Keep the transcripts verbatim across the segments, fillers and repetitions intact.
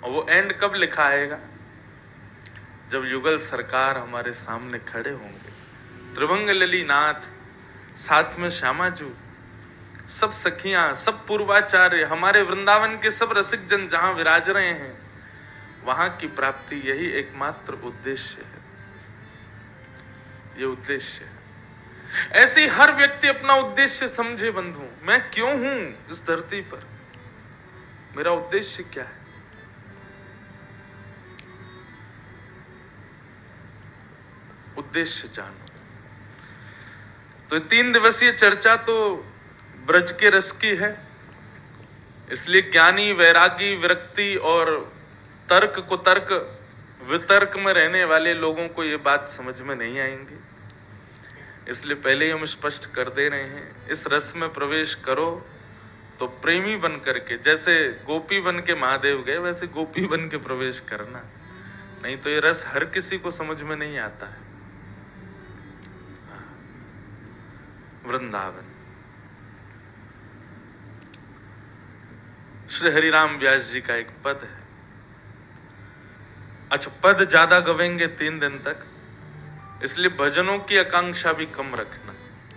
और वो एंड कब लिखा आएगा? जब युगल सरकार हमारे सामने खड़े होंगे, त्रिभंग ललीनाथ, साथ में श्यामाजू, सब सखियां, सब पूर्वाचार्य, हमारे वृंदावन के सब रसिक जन जहां विराज रहे हैं, वहां की प्राप्ति यही एकमात्र उद्देश्य है। ये उद्देश्य है। ऐसे ही हर व्यक्ति अपना उद्देश्य समझे बंधु। मैं क्यों हूं इस धरती पर, मेरा उद्देश्य क्या है? उद्देश्य जानो। तो तीन दिवसीय चर्चा तो ब्रज के रस की है, इसलिए ज्ञानी, वैरागी, विरक्ति और तर्क को तर्क वितर्क में रहने वाले लोगों को ये बात समझ में नहीं आएंगी। इसलिए पहले ही हम स्पष्ट कर दे रहे हैं, इस रस में प्रवेश करो तो प्रेमी बन करके, जैसे गोपी बन के महादेव गए वैसे गोपी बन के प्रवेश करना, नहीं तो ये रस हर किसी को समझ में नहीं आता है। वृंदावन। श्री हरिराम व्यास जी का एक पद है। अच्छा, पद ज्यादा गवेंगे तीन दिन तक, इसलिए भजनों की आकांक्षा भी कम रखना।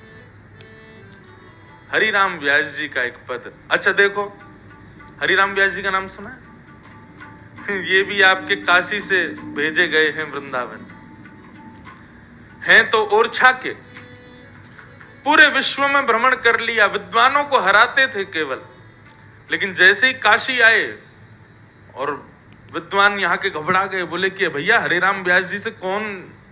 हरिराम व्यास जी का एक पद। अच्छा देखो, हरिराम व्यास जी का नाम सुना है? ये भी आपके काशी से भेजे गए हैं वृंदावन, हैं तो ओरछा के, पूरे विश्व में भ्रमण कर लिया, विद्वानों को हराते थे केवल, लेकिन जैसे ही काशी आए और विद्वान यहाँ के घबरा गए, बोले कि भैया हरिराम व्यास जी से कौन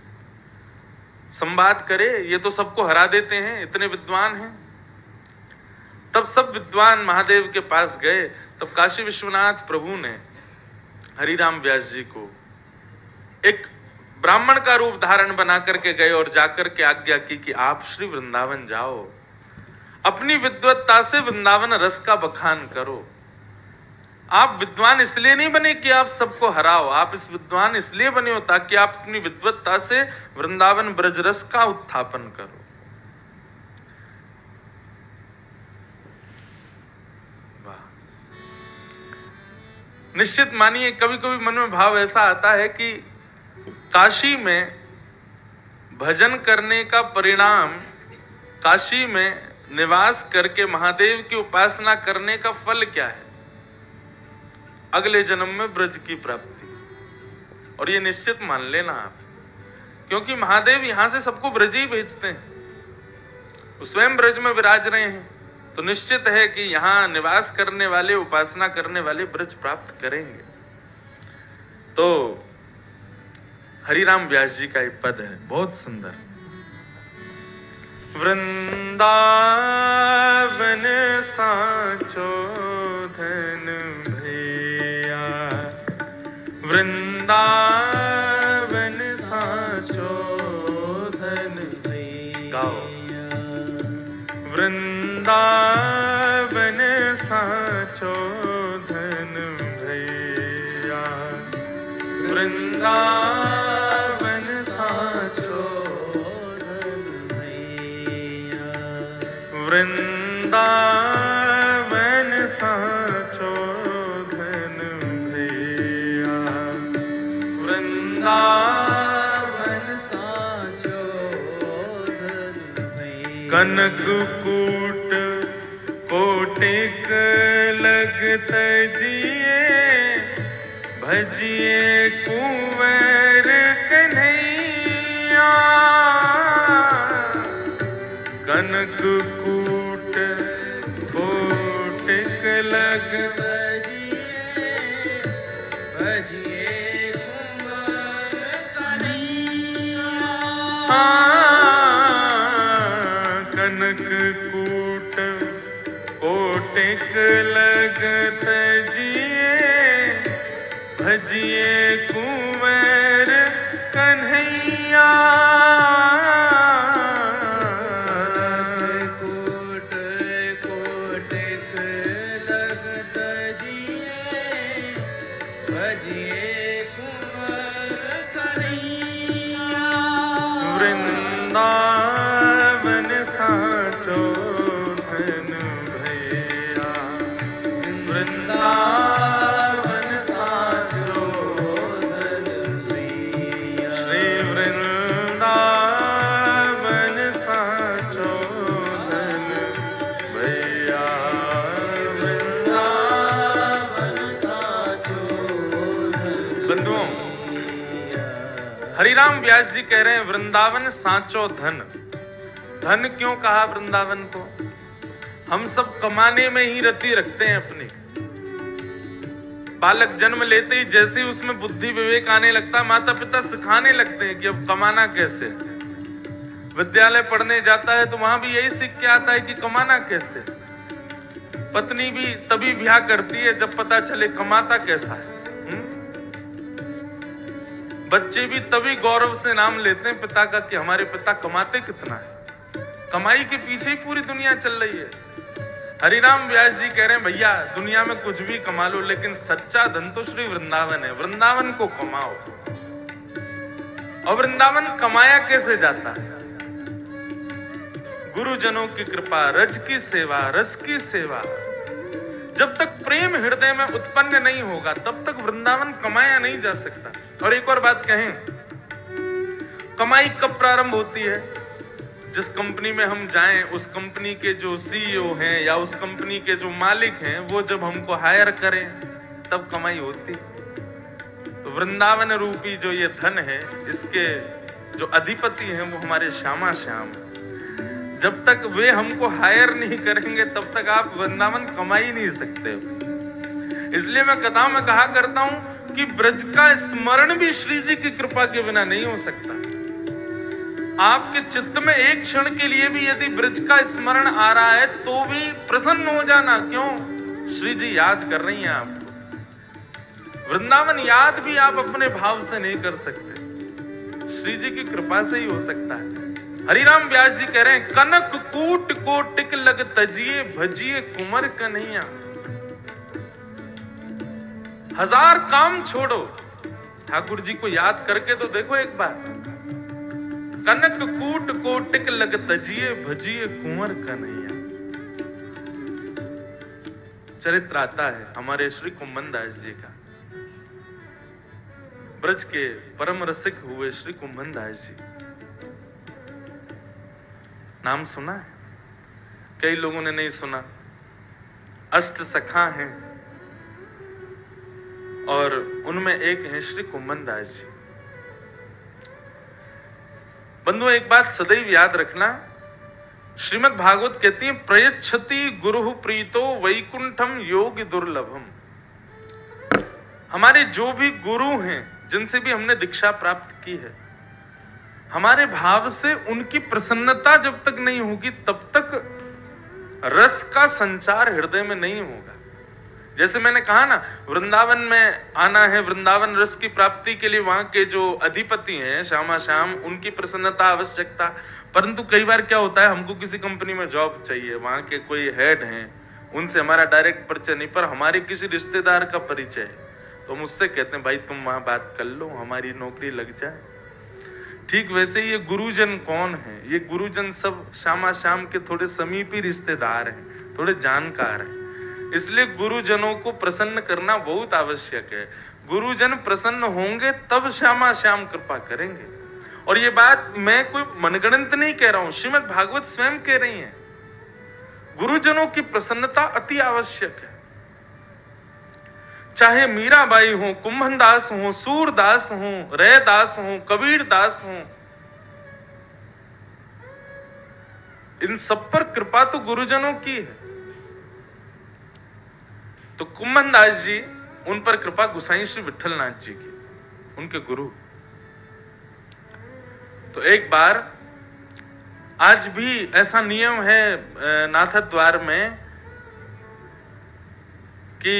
संवाद करे, ये तो सबको हरा देते हैं, इतने विद्वान हैं। तब सब विद्वान महादेव के पास गए। तब काशी विश्वनाथ प्रभु ने हरिराम व्यास जी को एक ब्राह्मण का रूप धारण बना करके गए और जाकर के आज्ञा की कि आप श्री वृंदावन जाओ, अपनी विद्वत्ता से वृंदावन रस का बखान करो। आप विद्वान इसलिए नहीं बने कि आप सबको हराओ, आप इस विद्वान इसलिए बने हो ताकि आप अपनी विद्वत्ता से वृंदावन ब्रज रस का उत्थापन करो। वाह। निश्चित मानिए, कभी कभी मन में भाव ऐसा आता है कि काशी में भजन करने का परिणाम, काशी में निवास करके महादेव की उपासना करने का फल क्या है? अगले जन्म में ब्रज की प्राप्ति। और ये निश्चित मान लेना आप, क्योंकि महादेव यहां से सबको ब्रज ही भेजते हैं, वो स्वयं ब्रज में विराज रहे हैं, तो निश्चित है कि यहां निवास करने वाले, उपासना करने वाले ब्रज प्राप्त करेंगे। तो हरिराम व्यास जी का एक पद है बहुत सुंदर। वृंदावन साचो धन भैया, वृंदावन साचो धन भैया, वृंदावन साचो धन भैया, वृंदावन साचो धन भैया, वृंदावन साचो धन भैया, वृंदावन साचो धन भैया। कनक कूट कोटिक लगत जिए, भजिए कुंवर कन्हैया, कनक कूट कोटिक लगत जिए, भजिए कुंवर कन्हैया, कनक कूट कोटिक लगत जिए, भजिए कुंवर कन्हैया, कोट कोटिक लगत जिए, भजिए कुंवर कन्हैया, वृंदावन साचो धन भैया, वृंदावन साचो बंधुओं, हरिराम व्यास जी कह रहे हैं वृंदावन सांचो धन। धन क्यों कहा वृंदावन को? हम सब कमाने में ही रति रखते हैं अपनी। बालक जन्म लेते ही जैसे ही उसमें बुद्धि विवेक आने लगता है, माता पिता सिखाने लगते हैं कि अब कमाना कैसे। विद्यालय पढ़ने जाता है तो वहां भी यही सीख के आता है कि कमाना कैसे। पत्नी भी तभी ब्याह करती है जब पता चले कमाता कैसा है। हुँ? बच्चे भी तभी गौरव से नाम लेते हैं पिता का कि हमारे पिता कमाते कितना है। कमाई के पीछे ही पूरी दुनिया चल रही है। हरिराम व्यास जी कह रहे हैं भैया दुनिया में कुछ भी कमा लो, लेकिन सच्चा धन तो श्री वृंदावन है। वृंदावन को कमाओ। और वृंदावन कमाया कैसे जाता है? गुरुजनों की कृपा, रज की सेवा, रस की सेवा। जब तक प्रेम हृदय में उत्पन्न नहीं होगा तब तक वृंदावन कमाया नहीं जा सकता। और एक और बात कहें, कमाई कब प्रारंभ होती है? जिस कंपनी में हम जाएं, उस कंपनी के जो सीईओ हैं या उस कंपनी के जो मालिक हैं वो जब हमको हायर करें तब कमाई होती। तो वृंदावन रूपी जो ये धन है, इसके जो अधिपति हैं वो हमारे श्यामा श्याम। जब तक वे हमको हायर नहीं करेंगे तब तक आप वृंदावन कमा ही नहीं सकते। इसलिए मैं कथा में कहा करता हूं कि ब्रज का स्मरण भी श्री जी की कृपा के बिना नहीं हो सकता। आपके चित्त में एक क्षण के लिए भी यदि ब्रज का स्मरण आ रहा है तो भी प्रसन्न हो जाना। क्यों? श्री जी याद कर रही हैं आपको। वृंदावन याद भी आप अपने भाव से नहीं कर सकते, श्री जी की कृपा से ही हो सकता है। हरिराम व्यास जी कह रहे हैं कनक कूट को टिक लग तजिए भजिए कुंवर कन्हैया। हजार काम छोड़ो, ठाकुर जी को याद करके तो देखो एक बार। कनक कूट को टिक लग तजिए भजिए कुंवर कन्हैया। चरित्र आता है हमारे श्री कुम्भन दास जी का। ब्रज के परम रसिक हुए श्री कुम्भन दास जी, नाम सुना है? कई लोगों ने नहीं सुना। अष्ट सखा हैं और उनमें एक है श्री कुम्भन दास जी। बंधुओं, एक बात सदैव याद रखना, श्रीमद् भागवत कहती है प्रयच्छति गुरु प्रीतो वैकुंठम योग दुर्लभम। हमारे जो भी गुरु हैं, जिनसे भी हमने दीक्षा प्राप्त की है, हमारे भाव से उनकी प्रसन्नता जब तक नहीं होगी तब तक रस का संचार हृदय में नहीं होगा। जैसे मैंने कहा ना, वृंदावन में आना है, वृंदावन रस की प्राप्ति के लिए वहां के जो अधिपति हैं श्यामा श्याम, उनकी प्रसन्नता आवश्यकता। परंतु कई बार क्या होता है, हमको किसी कंपनी में जॉब चाहिए, वहां के कोई हेड हैं, उनसे हमारा डायरेक्ट परिचय नहीं, पर हमारे किसी रिश्तेदार का परिचय है, तो मुझसे कहते हैं भाई तुम वहां बात कर लो, हमारी नौकरी लग जाए। ठीक वैसे ही ये गुरुजन कौन है? ये गुरुजन सब श्यामा श्याम के थोड़े समीपी रिश्तेदार हैं, थोड़े जानकार हैं। इसलिए गुरुजनों को प्रसन्न करना बहुत आवश्यक है। गुरुजन प्रसन्न होंगे तब श्यामा श्याम कृपा करेंगे। और ये बात मैं कोई मनगणंत नहीं कह रहा हूं, श्रीमद् भागवत स्वयं कह रही है। गुरुजनों की प्रसन्नता अति आवश्यक है। चाहे मीराबाई हो, कुंभन दास हो, सूरदास हो, रैदास हो, कबीर दास हो, इन सब पर कृपा तो गुरुजनों की है। तो कुंभन दास जी, उन पर कृपा गुसाई श्री विठलनाथ जी की, उनके गुरु। तो एक बार, आज भी ऐसा नियम है नाथ द्वार में कि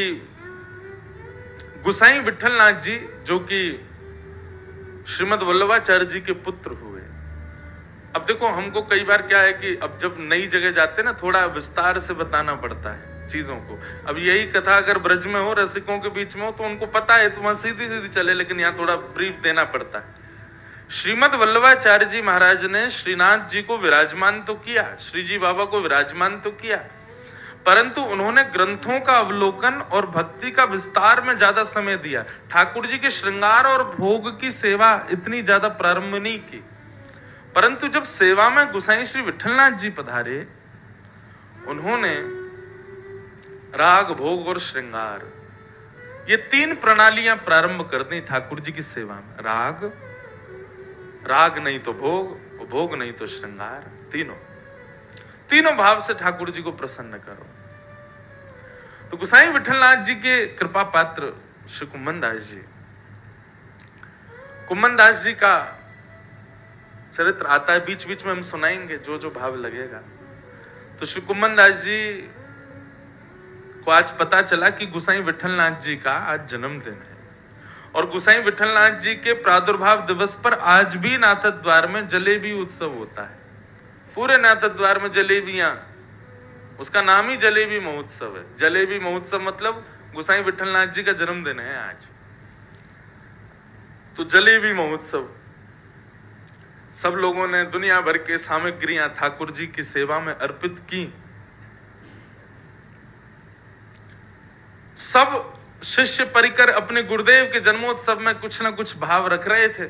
गुसाई विठलनाथ जी, जो कि श्रीमद् वल्लभाचार्य जी के पुत्र हुए। अब देखो, हमको कई बार क्या है कि अब जब नई जगह जाते हैं ना, थोड़ा विस्तार से बताना पड़ता है चीजों को। अब यही कथा अगर ब्रज में हो, रसिकों के बीच में हो, तो उनको पता है तो वहां सीधी सीधी चले, लेकिन यहाँ थोड़ा ब्रीफ देना पड़ता है। श्रीमद् वल्लभाचार्य जी महाराज ने श्रीनाथ जी को विराजमान तो किया, श्री जी बाबा को विराजमान तो किया, परंतु उन्होंने ग्रंथों का अवलोकन और भक्ति का विस्तार में ज्यादा समय दिया। ठाकुर जी के श्रृंगार और भोग की सेवा इतनी ज्यादा प्रारंभ नहीं की। परंतु जब सेवा में गुसाई श्री विठलनाथ जी पधारे, उन्होंने राग भोग और श्रृंगार ये तीन प्रणालियां प्रारंभ कर दी ठाकुर जी की सेवा में। राग, राग नहीं तो भोग, भोग नहीं तो श्रृंगार, तीनों तीनों भाव से ठाकुर जी को प्रसन्न करो। तो गोसाई विठलनाथ जी के कृपा पात्र श्री कुम्मन दास जी, कुम्मन दास जी का चरित्र आता है, बीच बीच में हम सुनाएंगे जो जो भाव लगेगा। तो श्री कुम्मन दास जी को आज पता चला कि गोसाई विठलनाथ जी का आज जन्मदिन है, और गोसाई विठलनाथ जी के प्रादुर्भाव दिवस पर आज भी नाथ द्वार में जलेबी उत्सव होता है। पूरे नाथ द्वार में जलेबियां, उसका नाम ही जलेबी महोत्सव है। जलेबी महोत्सव मतलब गोसाई विठलनाथ जी का जन्मदिन है आज, तो जलेबी महोत्सव। सब लोगों ने दुनिया भर के सामग्रियां ठाकुर जी की सेवा में अर्पित की। सब शिष्य परिकर अपने गुरुदेव के जन्मोत्सव में कुछ ना कुछ भाव रख रहे थे,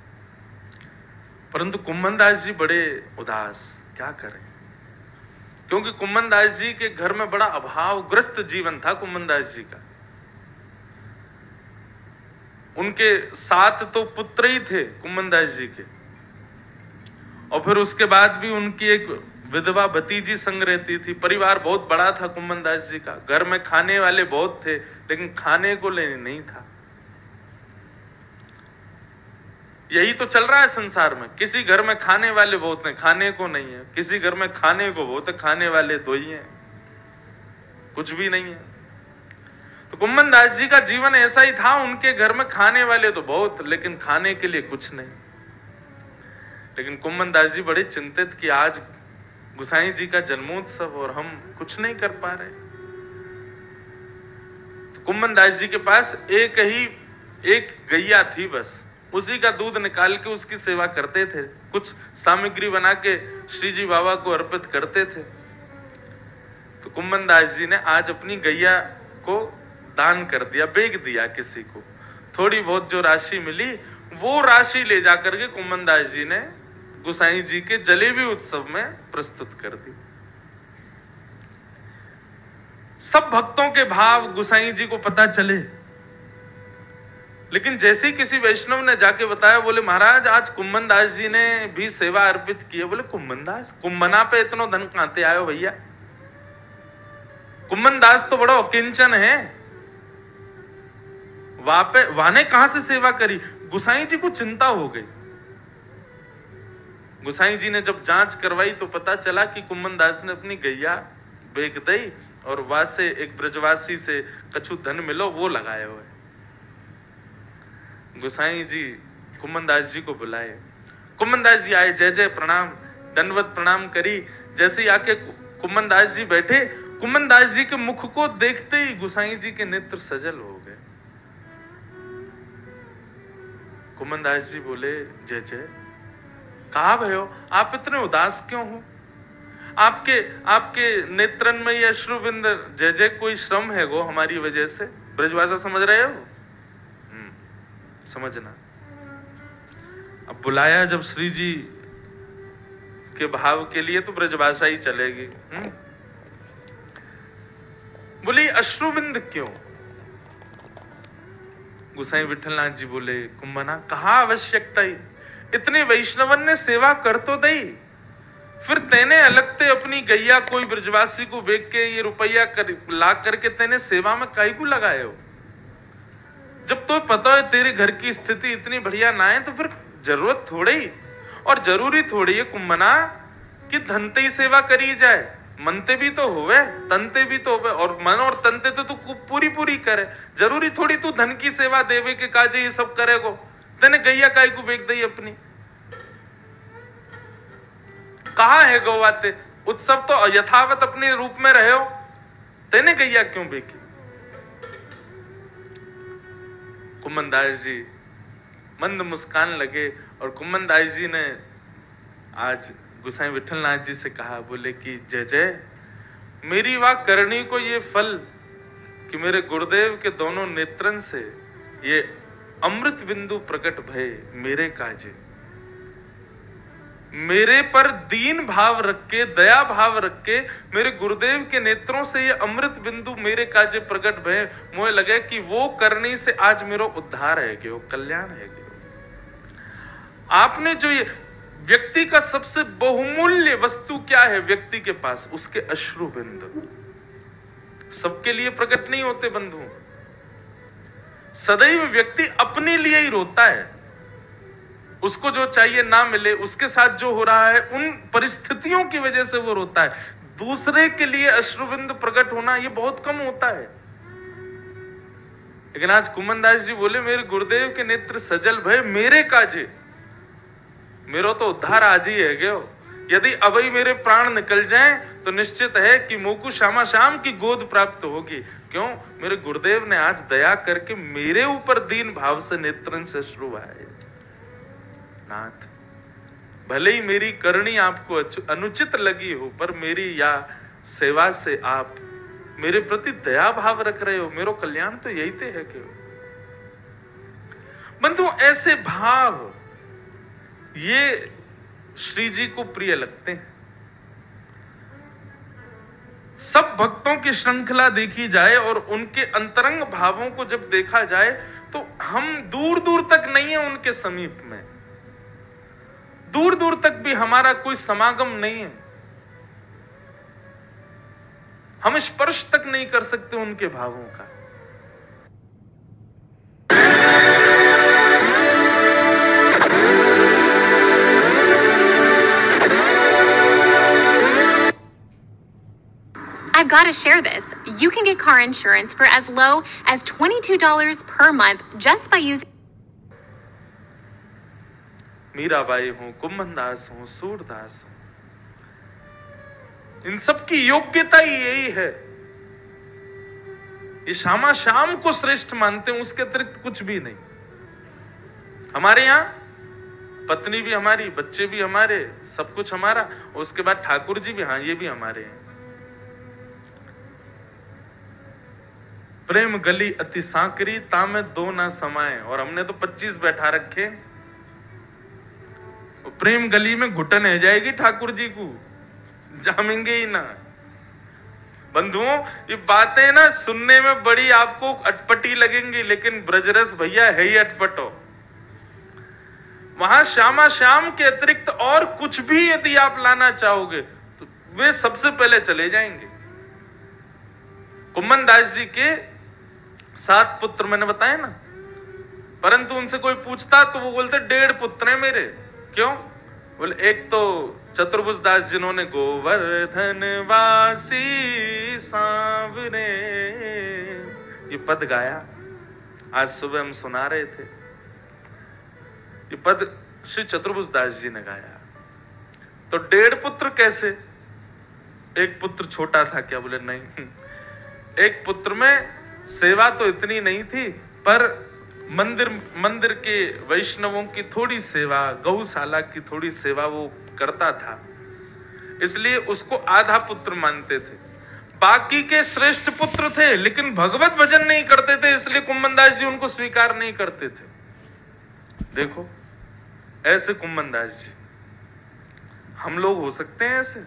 परंतु कुम्मन दास जी बड़े उदास, क्या करें, क्योंकि कुम्मन दास जी के घर में बड़ा अभावग्रस्त जीवन था। कुम्मन दास जी का, उनके सात तो पुत्र ही थे कुम्मन दास जी के, और फिर उसके बाद भी उनकी एक विधवा भतीजी संग रहती थी। परिवार बहुत बड़ा था कुम्मन दास जी का, घर में खाने वाले बहुत थे, लेकिन खाने को लेने नहीं था। यही तो चल रहा है संसार में, किसी घर में खाने वाले बहुत हैं, खाने को नहीं है, किसी घर में खाने को बहुत है, खाने वाले दो ही हैं, कुछ भी नहीं है। तो कुम्मन दास जी का जीवन ऐसा ही था, उनके घर में खाने वाले तो बहुत, लेकिन खाने के लिए कुछ नहीं। लेकिन कुम्मन दास जी बड़े चिंतित कि आज गोसाई जी का जन्मोत्सव और हम कुछ नहीं कर पा रहे। तो कुम्मन दास जी के पास एक ही एक गैया थी, बस उसी का दूध निकाल के उसकी सेवा करते थे, कुछ सामग्री बना के श्री जी बाबा को अर्पित करते थे। तो कुम्मन दास जी ने आज अपनी गैया को दान कर दिया, बेच दिया किसी को। थोड़ी बहुत जो राशि मिली वो राशि ले जाकर के कुम्मन दास जी ने गोसाई जी के जलेबी उत्सव में प्रस्तुत कर दी। सब भक्तों के भाव गोसाई जी को पता चले, लेकिन जैसे ही किसी वैष्णव ने जाके बताया, बोले महाराज आज कुम्मन दास जी ने भी सेवा अर्पित की है। बोले कुम्मन दास, कुम्मना पे इतना धन कहां से आयो भैया, कुम्मन दास तो बड़ा अकिंचन है, वहां पे वाने कहां से सेवा करी। गोसाई जी को चिंता हो गई। गोसाई जी ने जब जांच करवाई तो पता चला कि कुम्मन दास ने अपनी गैया बेच दी, और वहां से एक ब्रजवासी से कछु धन मिलो वो लगाए हुए। गोसाई जी कुम्मन दास जी को बुलाए, कुम्मन दास जी आए, जय जय प्रणाम, दंडवत प्रणाम करी। जैसे ही आके कुम्मन दास जी बैठे, कुम्मन दास जी के मुख को देखते ही गोसाई जी के नेत्र सजल हो गए। कुम्मन दास जी बोले जय जय, कहा भयो आप इतने उदास क्यों हो, आपके आपके नेत्रन में ये अश्रुबिंद, जय जय कोई श्रम है गो हमारी वजह से। ब्रजभाषा समझ रहे हो, हम्म समझना। अब बुलाया जब श्री जी के भाव के लिए तो ब्रजभाषा ही चलेगी। हम्म बोली अश्रुबिंद क्यों। गोसाई विठलनाथ जी बोले कुम्मना कहा आवश्यकता ही, इतने वैष्णवन ने सेवा कर तो दई, फिर तेने अलगते अपनी गैया कोई ब्रजवासी को बेच के ये रुपया कर, ला करके तेने सेवा में काई को लगाए हो। जब तो पता है तेरे घर की स्थिति इतनी बढ़िया ना है, तो फिर जरूरत थोड़ी ही और जरूरी थोड़ी है कुम्मना कि धनते ही सेवा करी जाए, मनते भी तो होवे, तनते भी तो होवे, और मन और तनते तो तू पूरी पूरी करे। जरूरी थोड़ी तू धन की सेवा देवे के काजे ये सब करेगो। तेने गैया काई को बेच दी अपनी, कहा है गौवाते, उत्सव तो यथावत अपने रूप में रहे हो, तेने गैया क्यों बेची। कुम्मन दास जी मंद मुस्कान लगे, और कुम्मन दास जी ने आज गोसाई विठलनाथ जी से कहा, बोले कि जय जय, मेरी वाह करनी को ये फल कि मेरे गुरुदेव के दोनों नेत्रन से ये अमृत बिंदु प्रकट भय मेरे काजे। मेरे पर दीन भाव रख के, दया भाव रख के, मेरे गुरुदेव के नेत्रों से ये अमृत बिंदु मेरे काजे प्रकट भय, मुझे लगे कि वो करने से आज मेरा उद्धार है कि वो कल्याण है कि आपने जो ये व्यक्ति का सबसे बहुमूल्य वस्तु क्या है व्यक्ति के पास, उसके अश्रु बिंदु सबके लिए प्रकट नहीं होते बंधु। सदैव व्यक्ति अपने लिए ही रोता है, उसको जो चाहिए ना मिले, उसके साथ जो हो रहा है उन परिस्थितियों की वजह से वो रोता है। दूसरे के लिए अश्रुबिंद प्रकट होना ये बहुत कम होता है। लेकिन आज कुमनदास जी बोले मेरे गुरुदेव के नेत्र सजल भय मेरे काजे, मेरा तो उद्धार आज ही है गयो। यदि अभी मेरे प्राण निकल जाएं तो निश्चित है कि मोकू श्यामा श्याम की गोद प्राप्त होगी। क्यों? मेरे गुरुदेव ने आज दया करके मेरे ऊपर दीन भाव से नेत्रन से अश्रु आए। नाथ, भले ही मेरी करनी आपको अनुचित लगी हो, पर मेरी या सेवा से आप मेरे प्रति दया भाव रख रहे हो, मेरो कल्याण तो यही ते है कि बंधु ऐसे भाव ये श्री जी को प्रिय लगते हैं। सब भक्तों की श्रृंखला देखी जाए और उनके अंतरंग भावों को जब देखा जाए तो हम दूर दूर तक नहीं है उनके समीप में, दूर दूर तक भी हमारा कोई समागम नहीं है, हम स्पर्श तक नहीं कर सकते उनके भावों का। I've got to share this. You can get car insurance for as low as twenty-two dollars per month just by using Mirabai हो, कुम्भनदास हो, सूरदास हो, इन सब की योग्यता ही यही है। ये श्यामा श्याम को श्रेष्ठ मानते हैं, उसके अतिरिक्त कुछ भी नहीं। हमारे यहाँ पत्नी भी हमारी, बच्चे भी हमारे, सब कुछ हमारा, और उसके बाद ठाकुर जी भी, हाँ ये भी हमारे हैं। प्रेम गली अति सांकरी तामे दो ना समाए, और हमने तो पच्चीस बैठा रखे। प्रेम गली में घुटन है जाएगी ठाकुर जी को, जामेंगे ही ना। बंधुओं, ये बातें ना सुनने में बड़ी आपको अटपटी लगेंगी, लेकिन ब्रजरस भैया है ही अटपटो। वहां श्यामा श्याम के अतिरिक्त और कुछ भी यदि आप लाना चाहोगे तो वे सबसे पहले चले जाएंगे। कुम्भनदास जी के सात पुत्र मैंने बताया ना, परंतु उनसे कोई पूछता तो वो बोलते डेढ़ पुत्र हैं मेरे। क्यों? बोले एक तो चतुर्भुज दास जिन्होंने गोवर्धन वासी सांवरे ये पद गाया, आज सुबह हम सुना रहे थे। ये पद श्री चतुर्भुज दास जी ने गाया। तो डेढ़ पुत्र कैसे? एक पुत्र छोटा था क्या? बोले नहीं, एक पुत्र में सेवा तो इतनी नहीं थी, पर मंदिर मंदिर के वैष्णवों की थोड़ी सेवा, गौशाला की थोड़ी सेवा वो करता था, इसलिए उसको आधा पुत्र मानते थे। बाकी के श्रेष्ठ पुत्र थे लेकिन भगवत भजन नहीं करते थे, इसलिए कुम्भनदास जी उनको स्वीकार नहीं करते थे। देखो ऐसे कुम्भनदास जी, हम लोग हो सकते हैं ऐसे?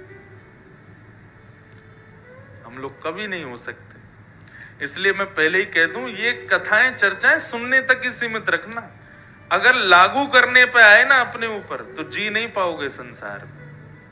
हम लोग कभी नहीं हो सकते। इसलिए मैं पहले ही कह दूं, ये कथाएं चर्चाएं सुनने तक ही सीमित रखना। अगर लागू करने पे आए ना अपने ऊपर तो जी नहीं पाओगे संसार में।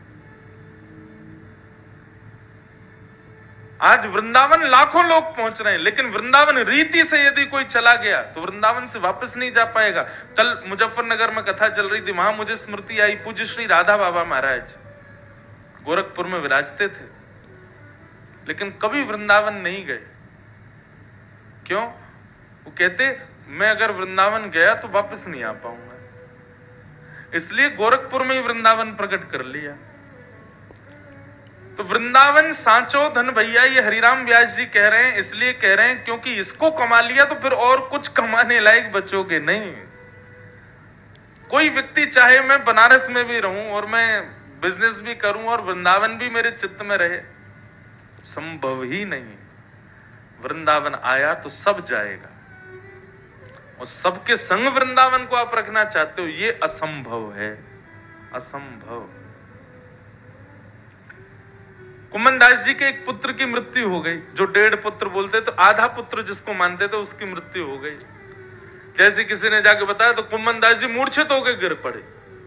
आज वृंदावन लाखों लोग पहुंच रहे हैं, लेकिन वृंदावन रीति से यदि कोई चला गया तो वृंदावन से वापस नहीं जा पाएगा। कल मुजफ्फरनगर में कथा चल रही थी, वहां मुझे स्मृति आई, पूज्य श्री राधा बाबा महाराज गोरखपुर में विराजते थे, लेकिन कभी वृंदावन नहीं गए। क्यों? वो कहते मैं अगर वृंदावन गया तो वापस नहीं आ पाऊंगा, इसलिए गोरखपुर में ही वृंदावन प्रकट कर लिया। तो वृंदावन सांचो धन भैया, ये हरिराम व्यास जी कह रहे हैं, इसलिए कह रहे हैं क्योंकि इसको कमा लिया तो फिर और कुछ कमाने लायक बचोगे नहीं। कोई व्यक्ति चाहे मैं बनारस में भी रहूं और मैं बिजनेस भी करूं और वृंदावन भी मेरे चित्त में रहे, संभव ही नहीं। वृंदावन आया तो सब जाएगा, और सबके संग वृंदावन को आप रखना चाहते हो, ये असंभव है। असंभव। कुम्मनदास जी के एक पुत्र की मृत्यु हो गई, जो डेढ़ पुत्र बोलते तो आधा पुत्र जिसको मानते थे उसकी मृत्यु हो गई। जैसे किसी ने जाके बताया तो कुम्मनदास जी मूर्छित होकर गिर पड़े।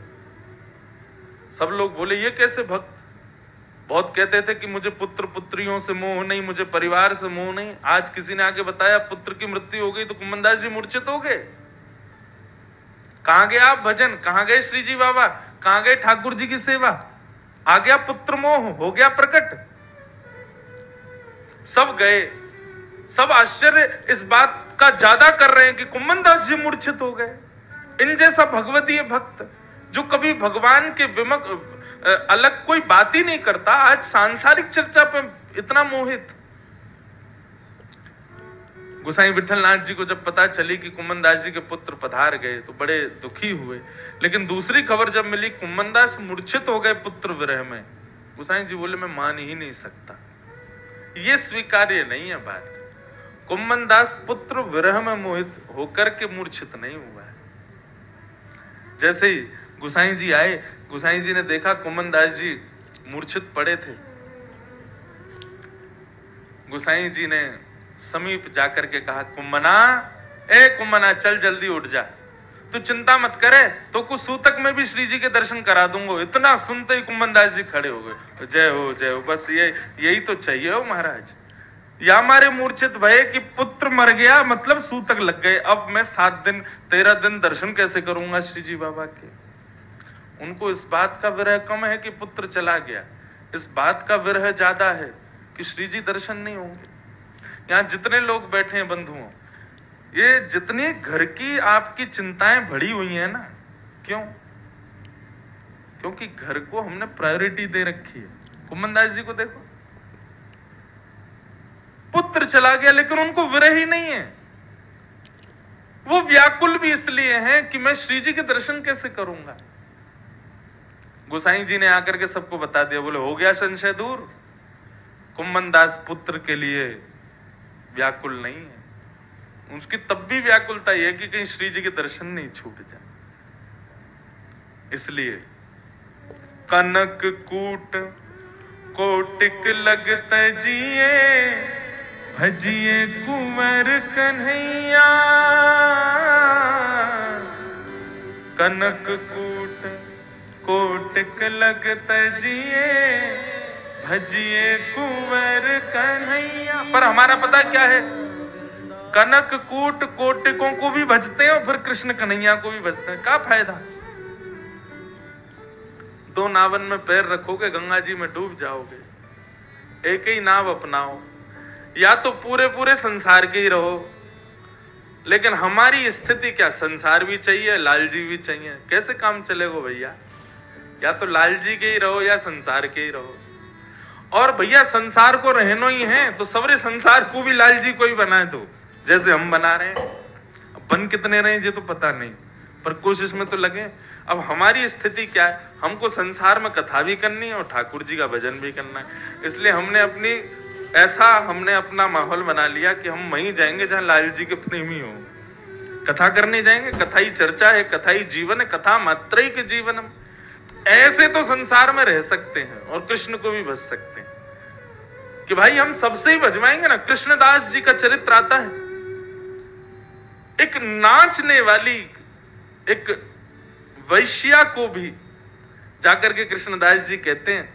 सब लोग बोले ये कैसे भक्त, बहुत कहते थे कि मुझे पुत्र पुत्रियों से मोह नहीं, मुझे परिवार से मोह नहीं। आज किसी ने आके बताया पुत्र की मृत्यु हो गई तो कुम्मनदास जी मूर्छित हो गए। कहां गए आप भजन, कहां गए श्री जी बाबा, कहां गए ठाकुर जी की सेवा, आ गया पुत्र मोह, हो गया प्रकट। सब गए, सब आश्चर्य इस बात का ज्यादा कर रहे हैं कि कुम्मनदास जी मूर्छित हो गए। इन जैसा भगवतीय भक्त जो कभी भगवान के विमुख अलग कोई बात ही नहीं करता, आज सांसारिक चर्चा पे इतना मोहित। गोसाई विठलनाथ जी को जब पता चली कि कुम्मनदास जी के पुत्र पधार गए तो बड़े दुखी हुए, लेकिन दूसरी खबर जब मिली कुम्मनदास मूर्छित हो गए पुत्र विरह में, गोसाई जी बोले मैं मान ही नहीं सकता, ये स्वीकार्य नहीं है बात। कुम्मनदास पुत्र विरह में मोहित होकर के मूर्छित नहीं हुआ है। जैसे ही गोसाई जी आए, गोसाई जी ने देखा कुम्मनदास जी मूर्छित पड़े थे। गोसाई जी ने समीप जाकर के कहा कुम्मना, ए कुम्मना चल जल्दी उठ जा, तू चिंता मत करे, तो कुछ सूतक में भी श्री जी के दर्शन करा दूंगा। इतना सुनते ही कुम्मनदास जी खड़े हो गए, जय हो जय हो, बस ये यही तो चाहिए हो महाराज। या हमारे मूर्छित भय कि पुत्र मर गया मतलब सूतक लग गए, अब मैं सात दिन तेरह दिन दर्शन कैसे करूंगा श्री जी बाबा के। उनको इस बात का विरह कम है कि पुत्र चला गया, इस बात का विरह ज्यादा है कि श्री जी दर्शन नहीं होंगे। यहाँ जितने लोग बैठे हैं बंधुओं, ये जितनी घर की आपकी चिंताएं बढ़ी हुई हैं ना, क्यों? क्योंकि घर को हमने प्रायोरिटी दे रखी है। कुम्मनदास जी को देखो, पुत्र चला गया लेकिन उनको विरह ही नहीं है। वो व्याकुल भी इसलिए हैं कि मैं श्री जी के दर्शन कैसे करूंगा। गोसाई जी ने आकर के सबको बता दिया, बोले हो गया संशय दूर, कुम्मनदास पुत्र के लिए व्याकुल नहीं है। उसकी तब भी व्याकुलता यह कि कहीं श्री जी के दर्शन नहीं छूट जाए। इसलिए कनक कूट कोटिक लगत जिए, भजिए कुंवर कन्हैया। कनक कूट कोटिक लगत जिए, भजिए कुंवर कन्हैया। पर हमारा पता क्या है, कनक कूट कोटिकों को भी भजते हैं और फिर कृष्ण कन्हैया को भी भजते हैं। क्या फायदा? दो नावन में पैर रखोगे, गंगा जी में डूब जाओगे। एक ही नाव अपनाओ, या तो पूरे पूरे संसार के ही रहो। लेकिन हमारी स्थिति क्या, संसार भी चाहिए, लाल जी भी चाहिए। कैसे काम चलेगा भैया? या तो लाल जी के ही रहो या संसार के ही रहो। और भैया संसार को रहना ही है तो सवरे संसार को भी लाल जी को ही बनाए दो, जैसे हम बना रहे हैं। अब बन कितने रहे ये तो पता नहीं, पर कोशिश में तो लगे। अब हमारी स्थिति क्या है, हमको संसार में कथा भी करनी है और ठाकुर जी का भजन भी करना है। इसलिए हमने अपनी ऐसा हमने अपना माहौल बना लिया कि हम वहीं जाएंगे जहां लाल जी के प्रेमी हो। कथा करने जाएंगे, कथा ही चर्चा है, कथा ही जीवन है, कथा मात्र ही के जीवन। ऐसे तो संसार में रह सकते हैं और कृष्ण को भी भज सकते हैं कि भाई हम सबसे ही भजवाएंगे ना। कृष्णदास जी का चरित्र आता है, एक नाचने वाली एक वैश्या को भी जाकर के कृष्णदास जी कहते हैं,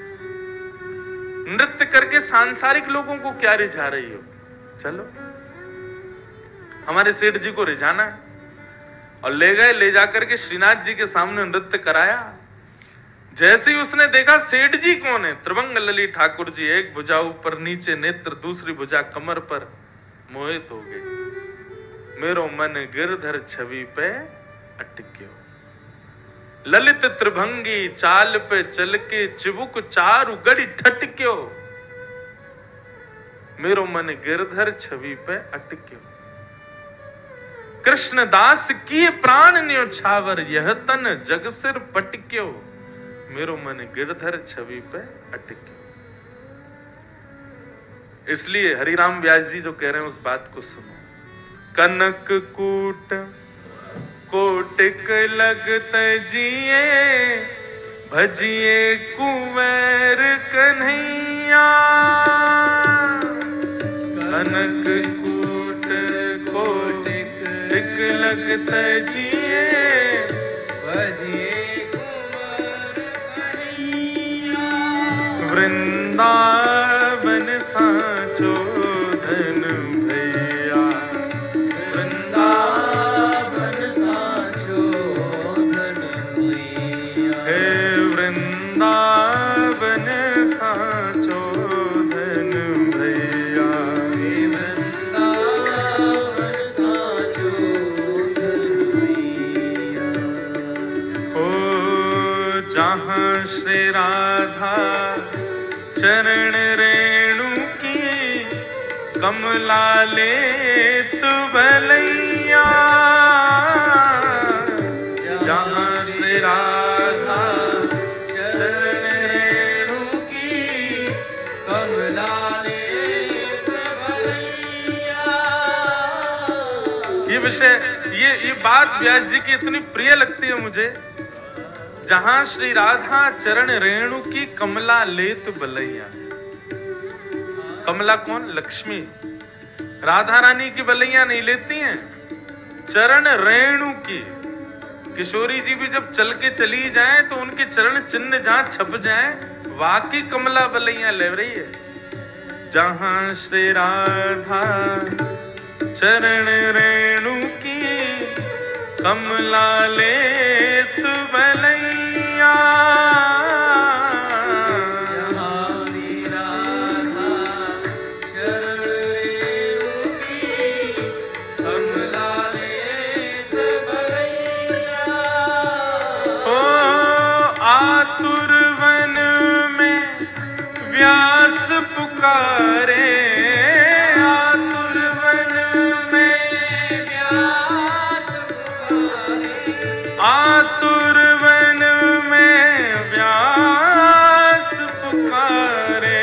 नृत्य करके सांसारिक लोगों को क्या रिझा रही हो, चलो हमारे सेठ जी को रिझाना है। और ले गए, ले जाकर के श्रीनाथ जी के सामने नृत्य कराया। जैसे ही उसने देखा सेठ जी कौन है, त्रिभंग लली ठाकुर जी, एक भुजा ऊपर नीचे नेत्र, दूसरी भुजा कमर पर, मोहित हो गए। मेरो मन गिरधर छवि पे अटक्यो, ललित त्रिभंगी चाल पे चल के चिबुक चारु गड़ी ठटक्यो। मेरो मन गिरधर छवि पे अटक्यो, कृष्णदास की प्राण न्योछावर, यह तन जग सिर पटक्यो। मेरो मन गिरधर छवि पे अटक्यो। इसलिए हरिराम व्यास जी जो कह रहे हैं उस बात को सुनो। कनक कूट कोटिक लगत जिए भजिए कुंवर कन्हैया कनक कूट कोटिक लगत जिए भजिए कुंवर कन्हैया वृंदावन साचो धन भैया वृंदावन साचो धन भैया हे वृंदावन साचो धन भैया हे वृंदावन साचो धन भैया ओ जहाँ श्री राधा चरण रेणु की कमला लेत भलैया जहाँ श्री राधा चरण रेणु की कमला लेत भलैया ये विषय ये ये बात व्यास जी की इतनी प्रिय लगती है मुझे। जहां श्री राधा चरण रेणु की कमला लेत बलैया। कमला कौन? लक्ष्मी। राधा रानी की बलैया नहीं लेती हैं, चरण रेणु की। किशोरी जी भी जब चल के चली जाएं तो उनके चरण चिन्ह जहां छप जाएं, वाकई कमला बलैया ले रही है। जहां श्री राधा चरण रेणु की कमला लेत बलैया जहाँ श्री राधा चरण रेणु की कमला लेत भलैया ओ आतुर वन में व्यास पुकारे आतुर वन में व्यास पुकारे आतुर वन में व्यास पुकारे।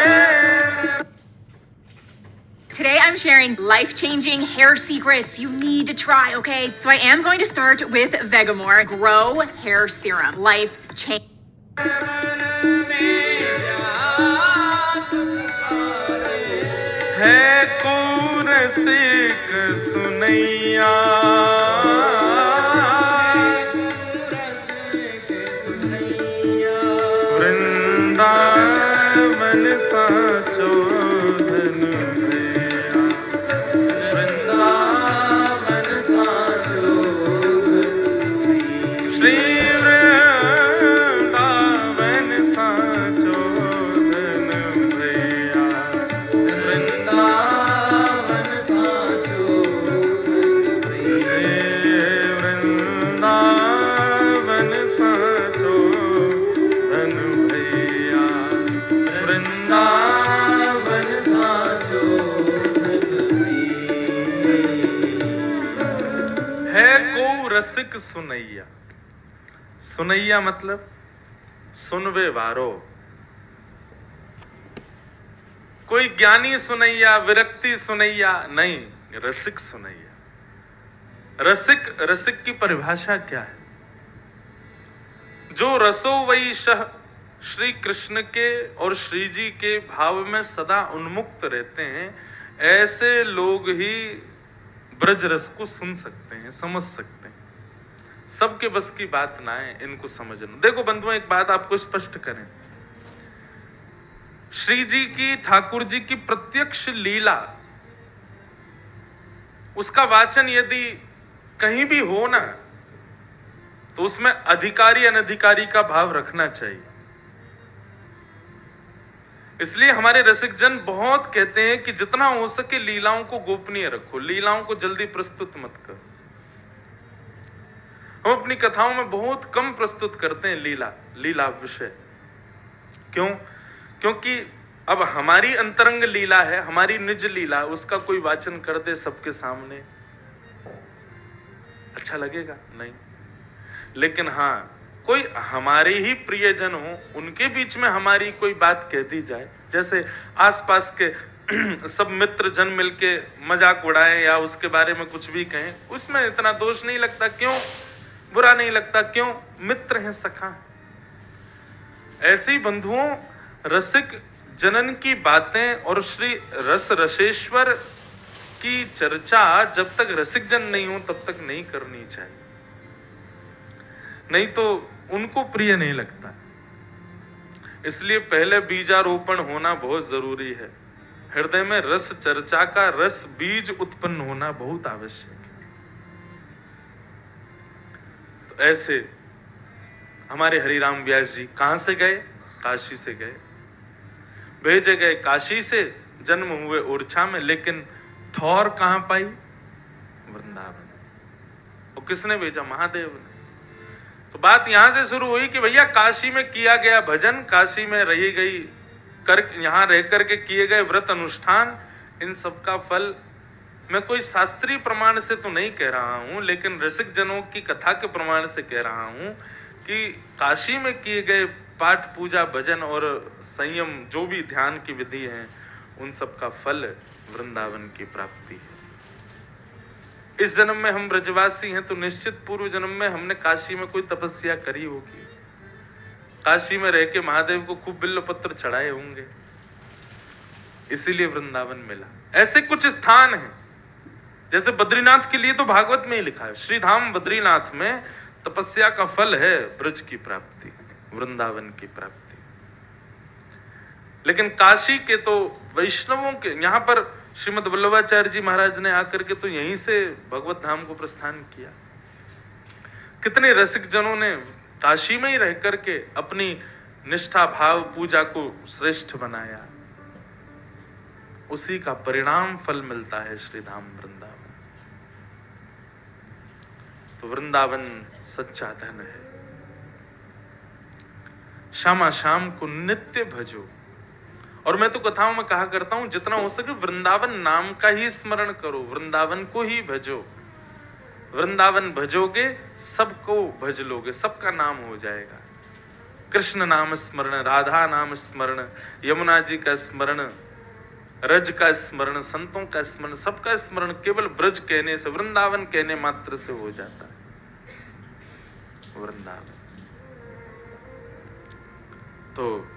Today I'm sharing life-changing hair secrets you need to try, okay? So I am going to start with Vegamore Grow Hair Serum. Life change. है कौन सिक सुनैया वृंदावन साचो धन भैया वृंदावन साचो श्री वृंदावन साचो धन भैया वृंदावन साचो श्री वृंदावन साचो धन भैया वृंदावन साचो है को रसिक सुनैया। सुनैया मतलब सुनवे वारो। कोई ज्ञानी सुनैया, विरक्ति सुनैया नहीं, रसिक सुनैया। रसिक रसिक की परिभाषा क्या है? जो रसो वही शह श्री कृष्ण के और श्री जी के भाव में सदा उन्मुक्त रहते हैं, ऐसे लोग ही ब्रज रस को सुन सकते हैं, समझ सकते हैं। सबके बस की बात ना है इनको समझना। देखो बंधुओं, एक बात आपको स्पष्ट करें, श्री जी की, ठाकुर जी की प्रत्यक्ष लीला, उसका वाचन यदि कहीं भी हो ना, तो उसमें अधिकारी अनधिकारी का भाव रखना चाहिए। इसलिए हमारे रसिक जन बहुत कहते हैं कि जितना हो सके लीलाओं को गोपनीय रखो, लीलाओं को जल्दी प्रस्तुत मत करो। हम अपनी कथाओं में बहुत कम प्रस्तुत करते हैं लीला लीला विषय। क्यों? क्योंकि अब हमारी अंतरंग लीला है, हमारी निज लीला, उसका कोई वाचन कर दे सबके सामने, अच्छा लगेगा? नहीं। लेकिन हाँ, कोई हमारे ही प्रियजन हो, उनके बीच में हमारी कोई बात कह दी जाए, जैसे आसपास के सब मित्र जन मिलके मजाक उड़ाएं या उसके बारे में कुछ भी कहें, उसमें इतना दोष नहीं लगता। क्यों बुरा नहीं लगता? क्यों? मित्र हैं, सखा। ऐसे ही बंधुओं, रसिक जनन की बातें और श्री रस रसेश्वर की चर्चा जब तक रसिक जन नहीं हो तब तक नहीं करनी चाहिए, नहीं तो उनको प्रिय नहीं लगता। इसलिए पहले बीजारोपण होना बहुत जरूरी है। हृदय में रस चर्चा का रस बीज उत्पन्न होना बहुत आवश्यक है। तो ऐसे हमारे हरिराम व्यास जी कहां से गए? काशी से गए। भेजे गए काशी से, जन्म हुए ओरछा में, लेकिन थौर कहां पाई? वृंदावन। और किसने भेजा? महादेव ने। तो बात यहां से शुरू हुई कि भैया काशी में किया गया भजन, काशी में रही गई कर यहां रह करके किए गए व्रत अनुष्ठान, इन सब का फल मैं कोई शास्त्रीय प्रमाण से तो नहीं कह रहा हूं, लेकिन रसिक जनों की कथा के प्रमाण से कह रहा हूं कि काशी में किए गए पाठ पूजा भजन और संयम जो भी ध्यान की विधि है, उन सब का फल वृंदावन की प्राप्ति है। इस जन्म में हम ब्रजवासी हैं तो निश्चित पूर्व जन्म में हमने काशी में कोई तपस्या करी होगी, काशी में रह के महादेव को खूब बिल्व पत्र चढ़ाए होंगे, इसीलिए वृंदावन मिला। ऐसे कुछ स्थान हैं, जैसे बद्रीनाथ के लिए तो भागवत में ही लिखा है, श्रीधाम बद्रीनाथ में तपस्या का फल है ब्रज की प्राप्ति, वृंदावन की प्राप्ति। लेकिन काशी के तो वैष्णवों के, यहां पर श्रीमद वल्लभाचार्य जी महाराज ने आकर के तो यहीं से भगवत धाम को प्रस्थान किया। कितने रसिक जनों ने काशी में ही रह करके अपनी निष्ठा भाव पूजा को श्रेष्ठ बनाया, उसी का परिणाम फल मिलता है श्रीधाम वृंदावन। तो वृंदावन सच्चा धन है। श्यामा श्याम को नित्य भजो। और मैं तो कथाओं में कहा करता हूं, जितना हो सके वृंदावन नाम का ही स्मरण करो, वृंदावन को ही भजो। वृंदावन भजोगे सबको भज लोगे, सबका नाम हो जाएगा। कृष्ण नाम स्मरण, राधा नाम स्मरण, यमुना जी का स्मरण, रज का स्मरण, संतों का स्मरण, सबका स्मरण केवल ब्रज कहने से, वृंदावन कहने मात्र से हो जाता है। वृंदावन तो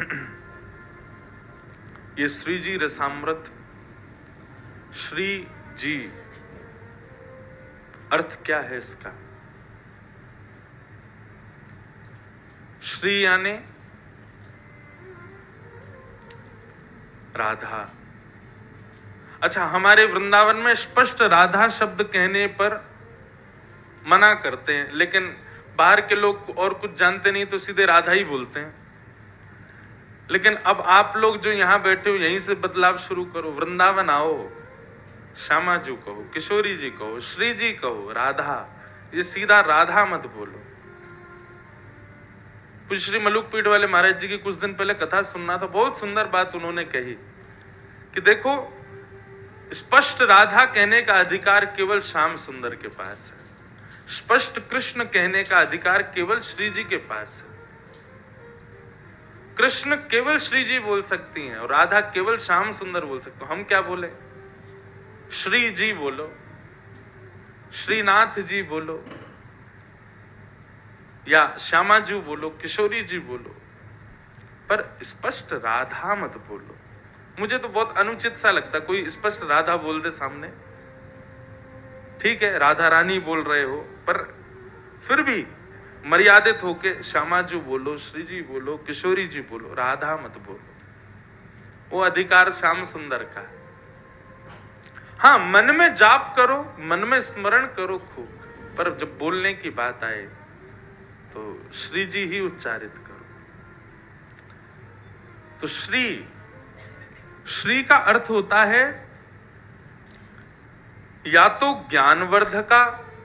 ये श्री जी रसामृत, श्री जी अर्थ क्या है इसका? श्री यानी राधा। अच्छा, हमारे वृंदावन में स्पष्ट राधा शब्द कहने पर मना करते हैं, लेकिन बाहर के लोग और कुछ जानते नहीं तो सीधे राधा ही बोलते हैं। लेकिन अब आप लोग जो यहां बैठे हो, यहीं से बदलाव शुरू करो। वृंदावन आओ, श्यामा जी कहो, किशोरी जी कहो, श्री जी कहो, राधा, ये सीधा राधा मत बोलो। कुछ श्री मलुकपीठ वाले महाराज जी की कुछ दिन पहले कथा सुनना था, बहुत सुंदर बात उन्होंने कही कि देखो, स्पष्ट राधा कहने का अधिकार केवल श्याम सुंदर के पास है, स्पष्ट कृष्ण कहने का अधिकार केवल श्री जी के पास है। कृष्ण केवल श्री जी बोल सकती हैं और राधा केवल श्याम सुंदर बोल सकते। हम क्या बोले? श्री जी बोलो, श्रीनाथ जी बोलो, या श्यामा जी बोलो, किशोरी जी बोलो, पर स्पष्ट राधा मत बोलो। मुझे तो बहुत अनुचित सा लगता कोई स्पष्ट राधा बोल दे सामने। ठीक है, राधा रानी बोल रहे हो, पर फिर भी मर्यादित होके श्यामा जी बोलो, श्री जी बोलो, किशोरी जी बोलो, राधा मत बोलो। वो अधिकार श्याम सुंदर का है। हाँ, मन में जाप करो, मन में स्मरण करो खूब, पर जब बोलने की बात आए तो श्री जी ही उच्चारित करो। तो श्री, श्री का अर्थ होता है या तो ज्ञानवर्धका,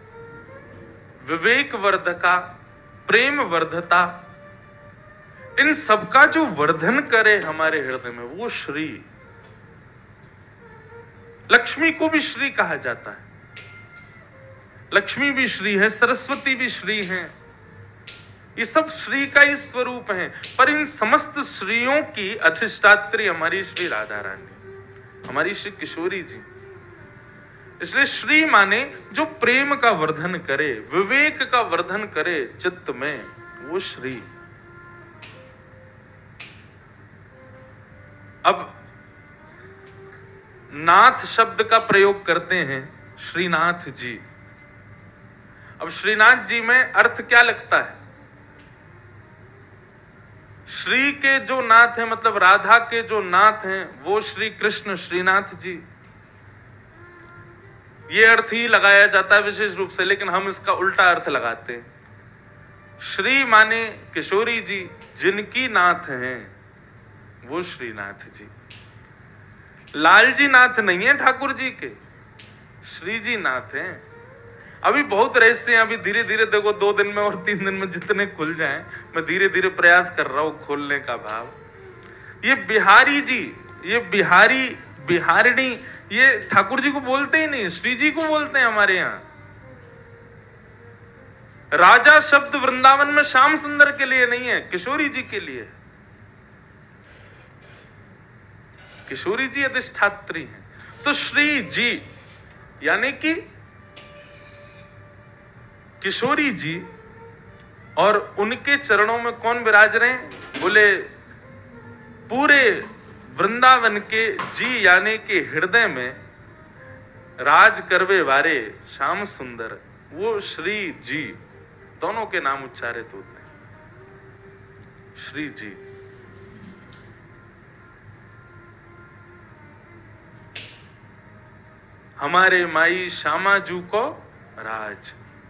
विवेकवर्धका, प्रेम वर्धता, इन सबका जो वर्धन करे हमारे हृदय में, वो श्री। लक्ष्मी को भी श्री कहा जाता है, लक्ष्मी भी श्री है, सरस्वती भी श्री है, ये सब श्री का ही स्वरूप है। पर इन समस्त श्रीयों की अधिष्ठात्री हमारी श्री राधा रानी, हमारी श्री किशोरी जी। इसलिए श्री माने जो प्रेम का वर्धन करे, विवेक का वर्धन करे चित्त में, वो श्री। अब नाथ शब्द का प्रयोग करते हैं श्रीनाथ जी। अब श्रीनाथ जी में अर्थ क्या लगता है? श्री के जो नाथ हैं, मतलब राधा के जो नाथ हैं, वो श्री कृष्ण श्रीनाथ जी, ये अर्थ ही लगाया जाता है विशेष रूप से। लेकिन हम इसका उल्टा अर्थ लगाते हैं। श्री माने किशोरी जी, जिनकी नाथ हैं वो श्रीनाथ जी। लाल जी नाथ नहीं है ठाकुर जी के, श्री जी नाथ हैं। अभी बहुत रहस्य हैं, अभी धीरे धीरे देखो, दो दिन में और तीन दिन में जितने खुल जाएं, मैं धीरे धीरे प्रयास कर रहा हूं खोलने का भाव। ये बिहारी जी, ये बिहारी बिहारिणी, ये ठाकुर जी को बोलते ही नहीं, श्री जी को बोलते हैं हमारे यहां। राजा शब्द वृंदावन में श्याम सुंदर के लिए नहीं है, किशोरी जी के लिए। किशोरी जी अधिष्ठात्री हैं। तो श्री जी यानी कि किशोरी जी, और उनके चरणों में कौन विराज रहे हैं? बोले पूरे वृंदावन के जी यानी कि हृदय में राज करवे वारे श्याम सुंदर, वो श्री जी। दोनों के नाम उच्चारित होते हैं, श्री जी। हमारे माई श्यामाजू को राज,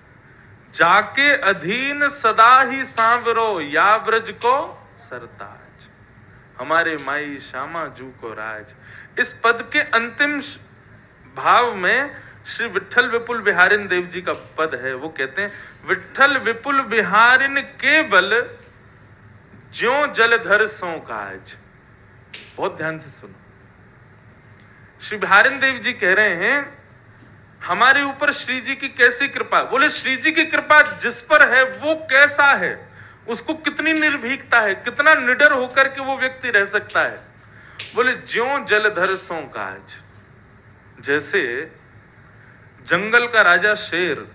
जाके अधीन सदा ही सांवरो, या ब्रज को सरताज। हमारे माई श्यामाजू को राज। इस पद के अंतिम भाव में श्री विठल विपुल बिहारिन देव जी का पद है। वो कहते हैं, विठल विपुल बिहारिन के बल ज्यों जलधर सो काज। बहुत ध्यान से सुनो। श्री बिहारिन देव जी कह रहे हैं, हमारे ऊपर श्री जी की कैसी कृपा। बोले श्री जी की कृपा जिस पर है वो कैसा है, उसको कितनी निर्भीकता है, कितना निडर होकर के वो व्यक्ति रह सकता है। बोले ज्यों जलधर सो काज, जैसे जंगल का राजा शेर,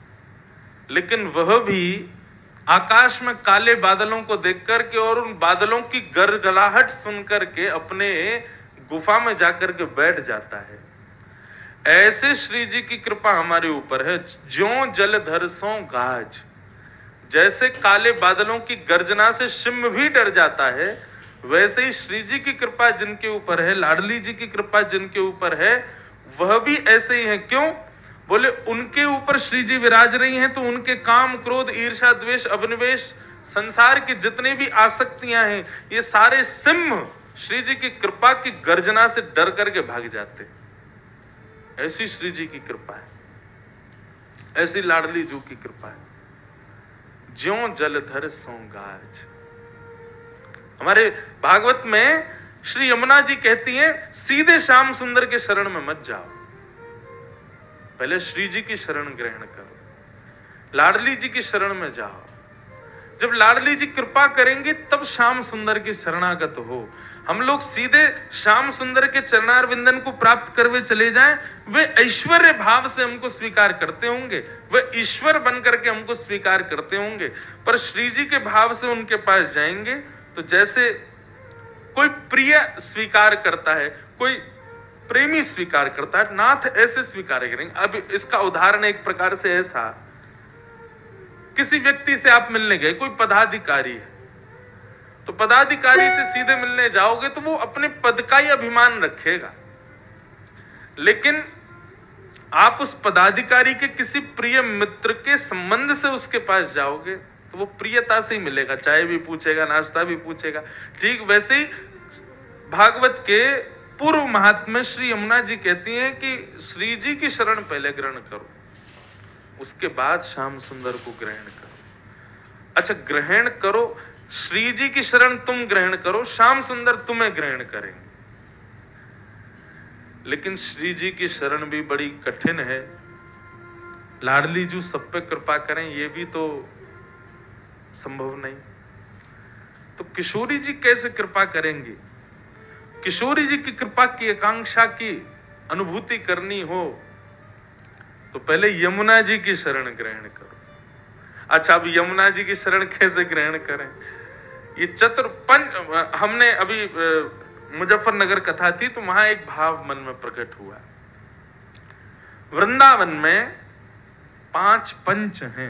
लेकिन वह भी आकाश में काले बादलों को देख करके और उन बादलों की गड़गड़ाहट सुन करके अपने गुफा में जाकर के बैठ जाता है। ऐसे श्री जी की कृपा हमारे ऊपर है, ज्यों जलधर सो गाज। जैसे काले बादलों की गर्जना से सिंह भी डर जाता है, वैसे ही श्री जी की कृपा जिनके ऊपर है, लाडली जी की कृपा जिनके ऊपर है, वह भी ऐसे ही है। क्यों? बोले उनके ऊपर श्री जी विराज रही हैं, तो उनके काम क्रोध ईर्ष्या द्वेष अभिनिवेश संसार की जितनी भी आसक्तियां हैं, ये सारे सिंह श्री जी की कृपा की गर्जना से डर करके भाग जाते हैं। ऐसी श्री जी की कृपा है, ऐसी लाडली जू की कृपा है। ज्यों जलधर सो गाज। हमारे भागवत में श्री यमुना जी कहती हैं, सीधे श्याम सुंदर के शरण में मत जाओ, पहले श्री जी की शरण ग्रहण करो, लाडली जी की शरण में जाओ। जब लाडली जी कृपा करेंगे तब श्याम सुंदर की शरणागत हो। हम लोग सीधे श्याम सुंदर के चरणार विंदन को प्राप्त करवे चले जाएं, वे ऐश्वर्य भाव से हमको स्वीकार करते होंगे, वे ईश्वर बन करके हमको स्वीकार करते होंगे। पर श्री जी के भाव से उनके पास जाएंगे तो जैसे कोई प्रिय स्वीकार करता है, कोई प्रेमी स्वीकार करता है, नाथ ऐसे स्वीकार करेंगे। अब इसका उदाहरण एक प्रकार से ऐसा, किसी व्यक्ति से आप मिलने गए, कोई पदाधिकारी है, तो पदाधिकारी से सीधे मिलने जाओगे तो वो अपने पद का ही अभिमान रखेगा, लेकिन आप उस पदाधिकारी के किसी प्रिय मित्र के संबंध से उसके पास जाओगे तो वो प्रियता से ही मिलेगा, चाय भी पूछेगा, नाश्ता भी पूछेगा। ठीक वैसे ही भागवत के पूर्व महात्मा श्री यमुना जी कहती हैं कि श्री जी की शरण पहले ग्रहण करो, उसके बाद श्याम सुंदर को ग्रहण करो। अच्छा, ग्रहण करो, श्री जी की शरण तुम ग्रहण करो, श्याम सुंदर तुम्हें ग्रहण करेंगे। लेकिन श्री जी की शरण भी बड़ी कठिन है। लाडली जू सब पे कृपा करें ये भी तो संभव नहीं, तो किशोरी जी कैसे कृपा करेंगी? किशोरी जी की कृपा की आकांक्षा की अनुभूति करनी हो तो पहले यमुना जी की शरण ग्रहण करो। अच्छा, अब यमुना जी की शरण कैसे ग्रहण करें? ये चतुर पंच, हमने अभी मुजफ्फरनगर कथा थी तो वहां एक भाव मन में प्रकट हुआ। वृंदावन में पांच पंच हैं,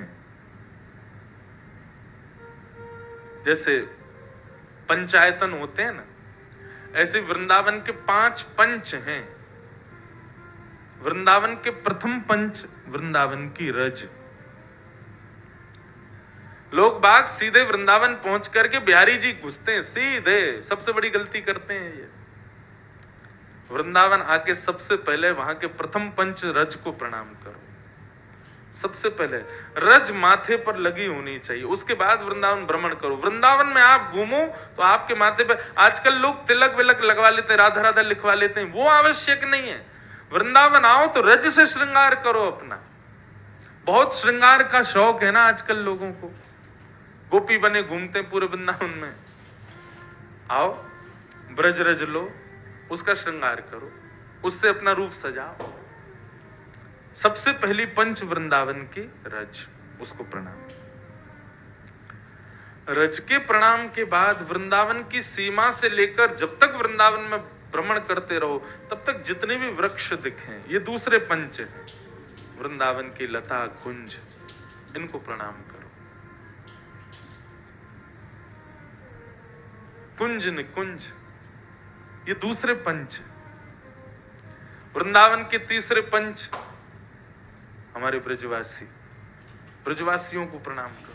जैसे पंचायतन होते हैं ना, ऐसे वृंदावन के पांच पंच हैं। वृंदावन के प्रथम पंच वृंदावन की रज। लोग बाग सीधे वृंदावन पहुंच करके बिहारी जी घुसते हैं सीधे, सबसे बड़ी गलती करते हैं ये। वृंदावन आके सबसे पहले वहां के प्रथम पंच रज को प्रणाम करो। सबसे पहले रज माथे पर लगी होनी चाहिए, उसके बाद वृंदावन भ्रमण करो। वृंदावन में आप घूमो तो आपके माथे पर, आजकल लोग तिलक विलक लगवा लेते हैं, राधा राधा लिखवा लेते हैं, वो आवश्यक नहीं है। वृंदावन आओ तो रज से श्रृंगार करो अपना। बहुत श्रृंगार का शौक है ना आजकल लोगों को, गोपी बने घूमते हैं पूरे वृंदावन में। आओ ब्रज रज लो, उसका श्रृंगार करो, उससे अपना रूप सजाओ। सबसे पहली पंच वृंदावन की रज, उसको प्रणाम। रज के प्रणाम के बाद वृंदावन की सीमा से लेकर जब तक वृंदावन में भ्रमण करते रहो तब तक जितने भी वृक्ष दिखें, ये दूसरे पंच हैं। वृंदावन की लता कुंज, इनको प्रणाम करो। कुंज निकुंज, ये दूसरे पंच। वृंदावन के तीसरे पंच हमारे ब्रजवासी, ब्रजवासियों को प्रणाम करो।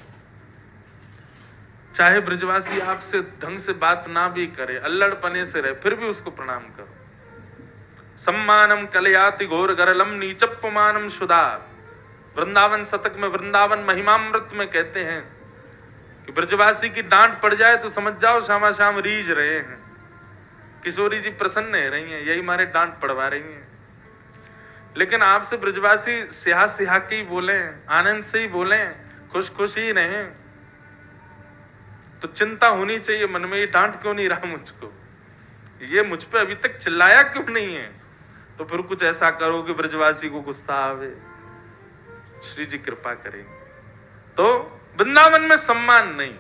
चाहे ब्रजवासी आपसे ढंग से बात ना भी करे, अल्लड़पने से रहे, फिर भी उसको प्रणाम करो। सम्मानम कलयाति घोर गरलम नीचप्पमानम सुधा। वृंदावन शतक में, वृंदावन महिमामृत में कहते हैं कि ब्रजवासी की डांट पड़ जाए तो समझ जाओ शामा शाम रीझ रहे हैं। किशोरी जी प्रसन्न है रही हैं, यही मारे डांट पड़वा रही हैं। लेकिन आपसे ब्रजवासी सिहा सिहा के ही बोले, आनंद से ही बोले, खुश खुश ही रहे, तो चिंता होनी चाहिए मन में, ये डांट क्यों नहीं रहा मुझको, ये मुझ पे अभी तक चिल्लाया क्यों नहीं है। तो फिर कुछ ऐसा करो कि ब्रजवासी को गुस्सा आवे। श्री जी कृपा करेंगे। तो वृंदावन में सम्मान नहीं,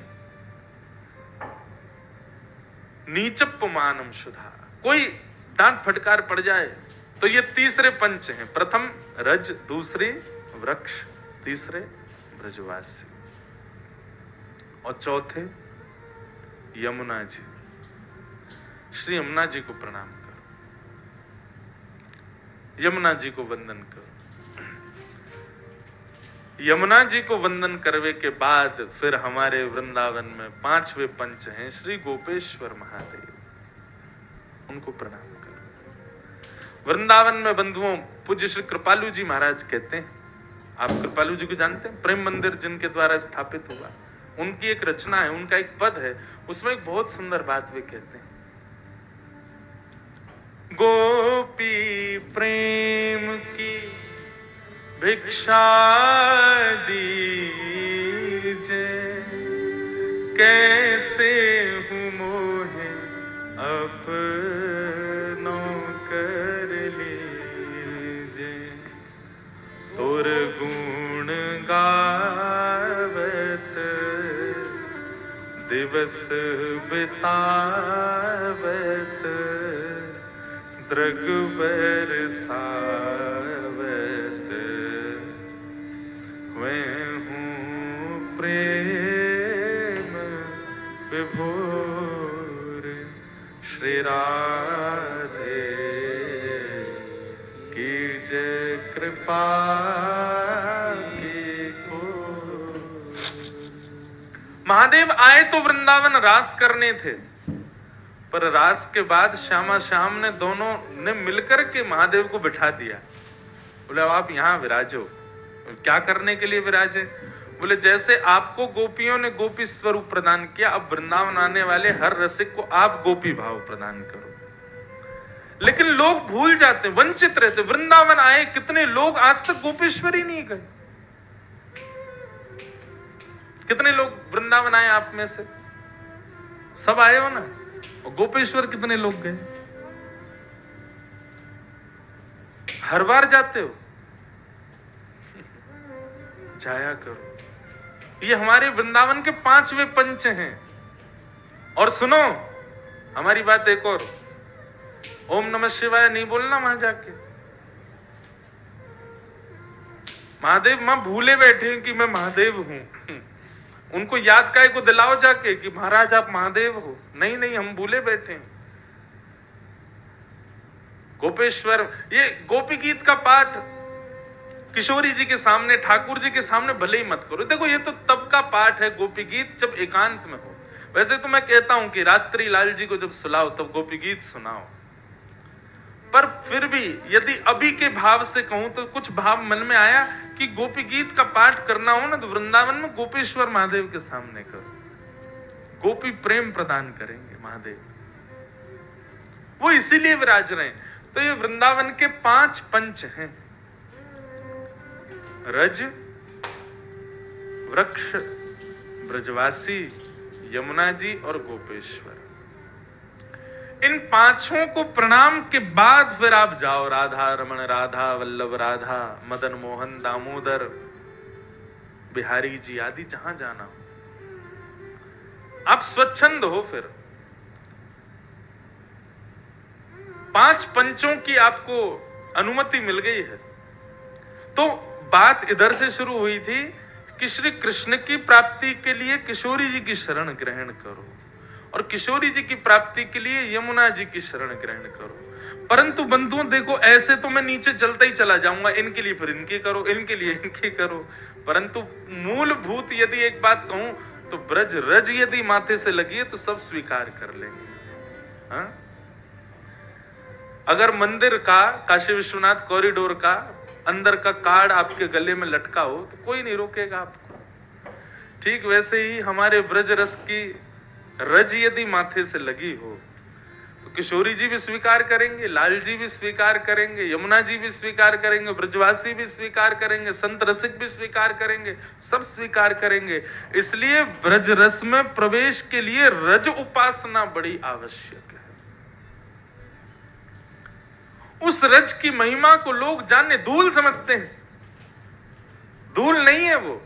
नीचप्पमानम सुधा, कोई डांट फटकार पड़ जाए तो ये तीसरे पंच हैं। प्रथम रज, दूसरे वृक्ष, तीसरे ब्रजवासी, और चौथे यमुना जी। श्री यमुना जी को प्रणाम करो, यमुना जी को वंदन करो। यमुना जी को वंदन करने के बाद फिर हमारे वृंदावन में पांचवे पंच हैं श्री गोपेश्वर महादेव, उनको प्रणाम करो। वृंदावन में बंधुओं पूज्य श्री कृपालु जी महाराज कहते हैं, आप कृपालु जी को जानते हैं, प्रेम मंदिर जिनके द्वारा स्थापित हुआ, उनकी एक रचना है, उनका एक पद है, उसमें एक बहुत सुंदर बात वे कहते हैं। गोपी प्रेम की भिक्षा दीजे, कैसे हूँ मोहे अपनों कर लीजे। तोर गुण गावत दिवस बितावत, दृग बरसावत, मैं हूँ प्रेम विभोर श्री राधे की जय कृपा की को। महादेव आए तो वृंदावन रास करने थे, पर रास के बाद श्यामा श्याम ने दोनों ने मिलकर के महादेव को बिठा दिया। बोले आप यहाँ विराजो। क्या करने के लिए विराजे? बोले जैसे आपको गोपियों ने गोपी स्वरूप प्रदान किया, अब वृंदावन आने वाले हर रसिक को आप गोपी भाव प्रदान करो। लेकिन लोग भूल जाते, वंचित रहते। वृंदावन आए कितने लोग आज तक गोपेश्वर ही नहीं गए। कितने लोग वृंदावन आए आप में से? सब आए हो ना? और गोपेश्वर कितने लोग गए? हर बार जाते हो? जाया करो। ये हमारे वृंदावन के पांचवे पंच हैं। और सुनो हमारी बात एक और, ओम नमः शिवाय नहीं बोलना वहां जाके। महादेव मां भूले बैठे हैं कि मैं महादेव हूं। उनको याद काय को दिलाओ जाके कि महाराज आप महादेव हो। नहीं नहीं, हम भूले बैठे हैं। गोपेश्वर, ये गोपी गीत का पाठ किशोरी जी के सामने, ठाकुर जी के सामने भले ही मत करो। देखो ये तो तब का पाठ है गोपी गीत जब एकांत में हो। वैसे तो मैं कहता हूं कि रात्रि लाल जी को जब सुलाओ तब गोपी गीत सुनाओ, पर फिर भी यदि अभी के भाव से कहूं तो कुछ भाव मन में आया कि गोपी गीत का पाठ करना हो ना तो वृंदावन में गोपेश्वर महादेव के सामने करो। गोपी प्रेम प्रदान करेंगे महादेव, वो इसीलिए विराज रहे हैं। तो ये वृंदावन के पांच पंच हैं, रज, वृक्ष, ब्रजवासी, यमुना जी और गोपेश्वर। इन पांचों को प्रणाम के बाद फिर आप जाओ राधा रमण, राधा वल्लभ, राधा मदन मोहन, दामोदर, बिहारी जी आदि जहां जाना हो आप स्वच्छंद हो। फिर पांच पंचों की आपको अनुमति मिल गई है। तो बात इधर से शुरू हुई थी कि श्री कृष्ण की प्राप्ति के लिए किशोरी जी की शरण ग्रहण करो और किशोरी जी की प्राप्ति के लिए यमुना जी की शरण ग्रहण करो। परंतु बंधुओं देखो, ऐसे तो मैं नीचे चलता ही चला जाऊंगा, इनके लिए फिर इनके करो, इनके लिए इनके करो। परंतु मूलभूत यदि एक बात कहूं तो ब्रज रज यदि माथे से लगी है तो सब स्वीकार कर लेंगे। हाँ? अगर मंदिर का, काशी विश्वनाथ कॉरिडोर का अंदर का कार्ड आपके गले में लटका हो तो कोई नहीं रोकेगा आपको। ठीक वैसे ही हमारे ब्रज रस की रज यदि माथे से लगी हो तो किशोरी जी भी स्वीकार करेंगे, लाल जी भी स्वीकार करेंगे, यमुना जी भी स्वीकार करेंगे, ब्रजवासी भी स्वीकार करेंगे, संत रसिक भी स्वीकार करेंगे, सब स्वीकार करेंगे। इसलिए ब्रज रस में प्रवेश के लिए रज उपासना बड़ी आवश्यक है। उस रज की महिमा को लोग जानने, धूल समझते हैं, धूल नहीं है वो,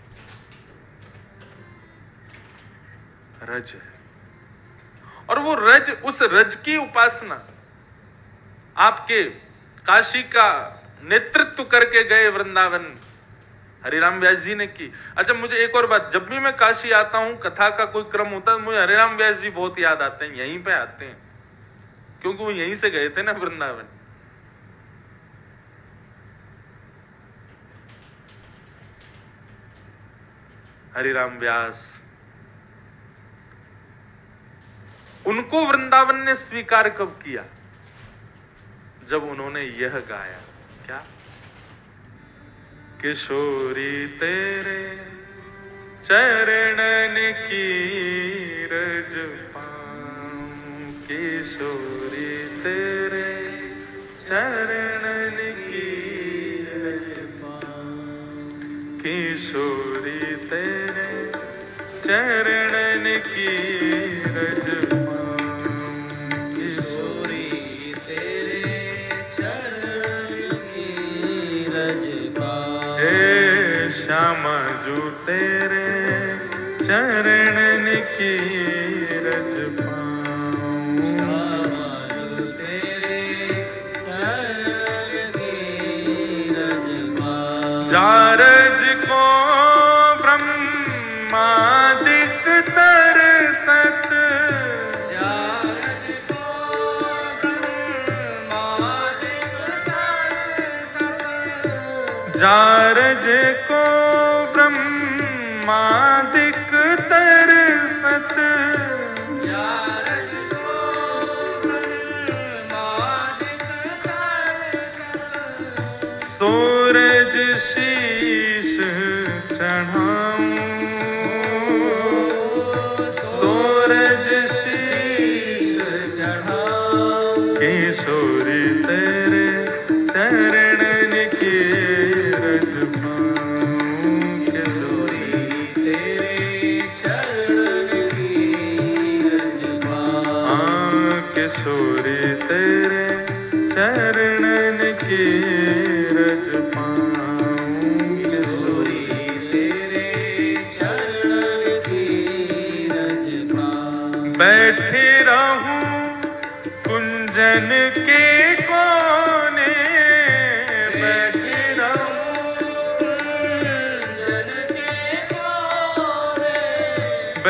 रज है। और वो रज, उस रज की उपासना आपके काशी का नेतृत्व करके गए वृंदावन हरिराम व्यास जी ने की। अच्छा मुझे एक और बात, जब भी मैं काशी आता हूं, कथा का कोई क्रम होता है, मुझे हरिराम व्यास जी बहुत याद आते हैं। यहीं पे आते हैं क्योंकि वो यहीं से गए थे ना वृंदावन। हरिराम व्यास, उनको वृंदावन ने स्वीकार कब किया? जब उन्होंने यह गाया, क्या? किशोरी तेरे चरणन की रज पाऊं, किशोरी तेरे चरणन की रज पाऊं, किशोरी तेरे चरणन की रज पाऊं, किशोरी तेरे चरणन की रज पाऊं, हे श्यामा जू तेरे चरणन की रज पाऊं, श्यामा जू तेरे चरणन की रज पाऊं, जा रज को ब्रह्मादिक तरसत, जारज को ब्रह्मादिक तरसत, जारज को ब्रह्मादिक तरसत, जारज को ब्रह्मादिक तरसत, सूरज शीश चढ़ाऊं, सूरज शीश चढ़ाऊं, किशोरी तेरे चरणन की रज पाऊं, किशोरी तेरे चरणन की रज पाऊं, किशोरी तेरे चरणन की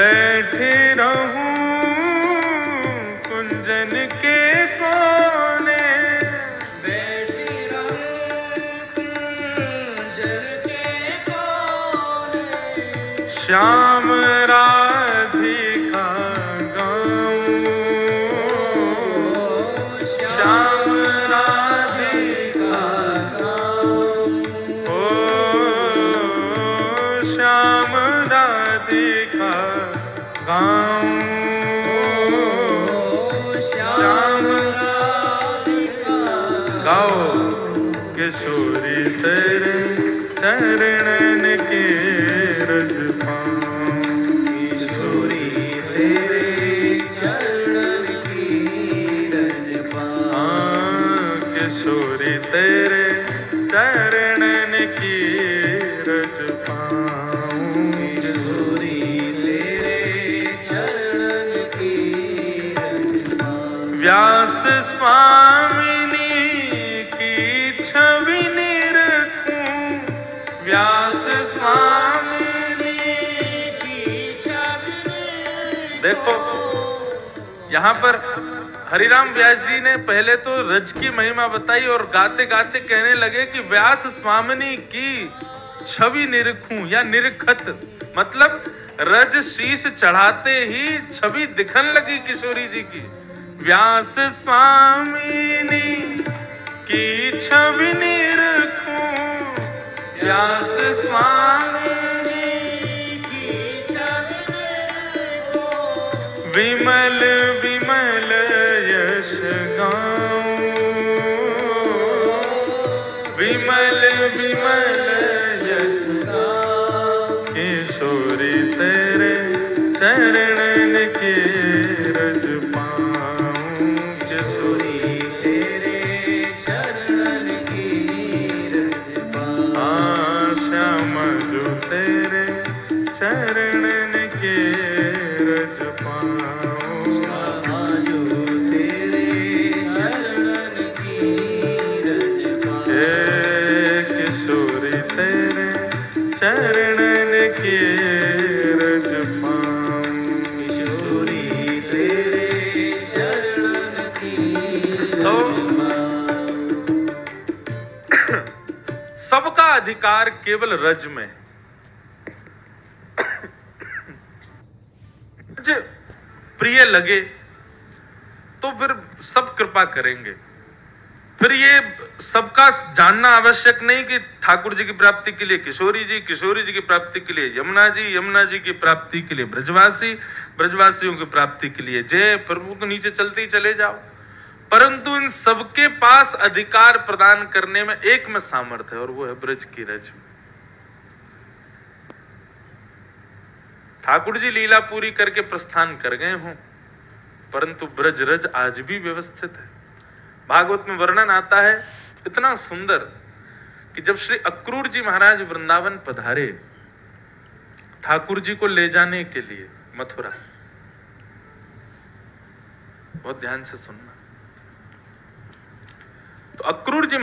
बैठे रहूं कुंजन के कोने, बैठी रहूं कुंजन के कोने, श्याम राधिका गाऊं, श्याम राधिका गाऊं, ओ श्याम राधिका गाऊं, श्याम राधिका गाओ किशोरी तेरे चरणन के रज पाऊं, किशोरी तेरे चरणन की रज पाऊं, हाँ किशोरी तेरे चरणन की रज पाऊं, किशोरी तेरे चरणन की रज पाऊं, व्यास स्वामिनी की छवि निरखूं, व्यास स्वामिनी की छवि देखो यहाँ पर हरिराम व्यास जी ने पहले तो रज की महिमा बताई और गाते गाते कहने लगे कि व्यास स्वामिनी की छवि निरखूं या निरखत, मतलब रज शीश चढ़ाते ही छवि दिखन लगी किशोरी जी की। व्यास स्वामिनी की छवि निरखूं, व्यास स्वामिनी की छवि निरखूं, विमल विमल यश गाऊं, विमल विमल यश गाऊं, किशोरी तेरे चरणन के रज पाऊं, किशोरी तेरे चरणन की रज पाऊं, हाँ श्याम जो तेरे चरणन के रज पाऊं, जो तेरे चरणन की रज पाऊं, हे किशोरी तेरे चरणन के रज पाऊं, किशोरी तेरे चरणन की तो रज पाऊं, सबका अधिकार केवल रज में। रज प्रिय लगे तो फिर सब कृपा करेंगे। फिर ये सबका जानना आवश्यक नहीं कि ठाकुर जी की प्राप्ति के लिए किशोरी जी, किशोरी जी की प्राप्ति के लिए यमुना जी, यमुना जी की प्राप्ति के लिए ब्रजवासी, ब्रजवासियों की प्राप्ति के लिए जय, प्रभु को नीचे चलते ही चले जाओ। परंतु इन सबके पास अधिकार प्रदान करने में एक में सामर्थ्य है और वो है ब्रज की रज। ठाकुर जी लीला पूरी करके प्रस्थान कर गए हों, परंतु ब्रज रज आज भी व्यवस्थित है। भागवत में वर्णन आता है इतना सुंदर कि जब श्री अक्रूर जी महाराज वृंदावन पधारे ठाकुर जी को ले जाने के लिए मथुरा, बहुत ध्यान से सुनना, तो अक्रूर जी